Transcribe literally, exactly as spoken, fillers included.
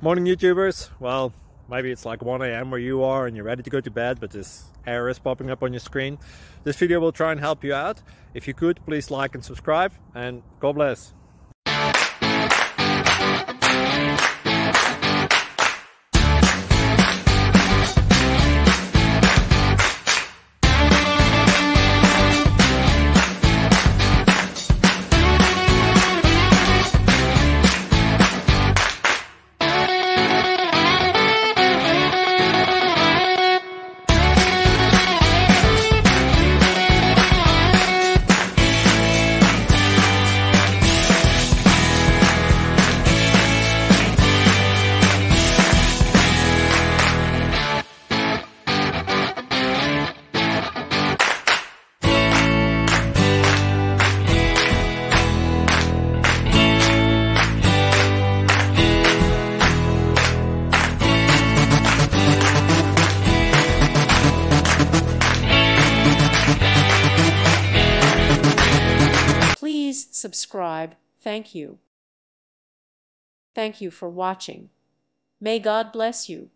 Morning YouTubers. Well, maybe it's like one A M where you are and you're ready to go to bed, but this error is popping up on your screen. This video will try and help you out. If you could, please like and subscribe, and God bless. Please subscribe. Thank you. Thank you for watching. May God bless you.